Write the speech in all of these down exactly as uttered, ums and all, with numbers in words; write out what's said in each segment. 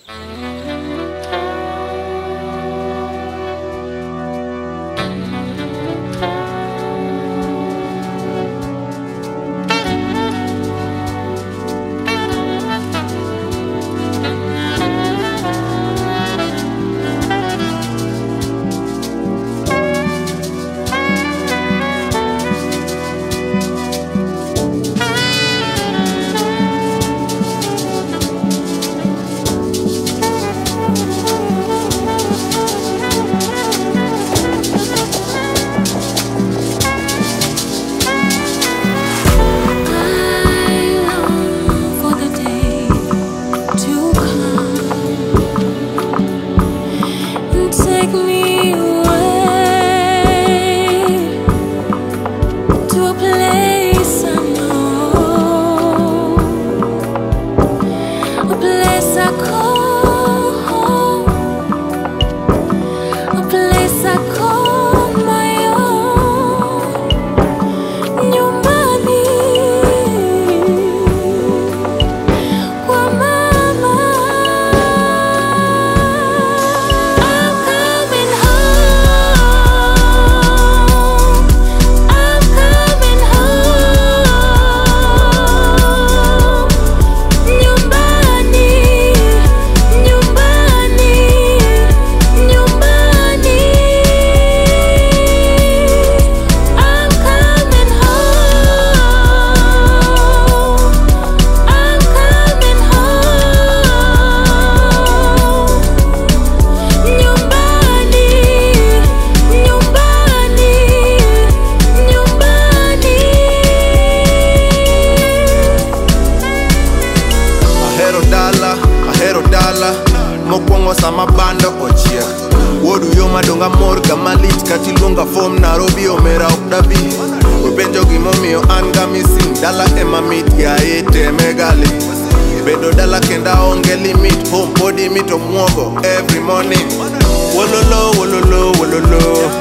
Mokwongo sama bando ochiek Wodu yo madonga mor kamalit Kachilunga form Nairobi omera okdabi Webenjo gimomiyo anga missing Dala ema mit ya ete megali Bedo dala kenda onge limit Home body mito mwogo every morning Wololo, wololo, wololo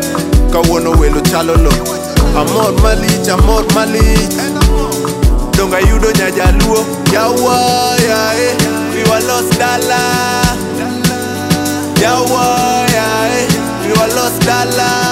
Kawono welo chalolo Amor malich, amor malich Donga yudo nyajaluo Yawa, ya eh We were lost dala Yawa, ya eh We were lost dala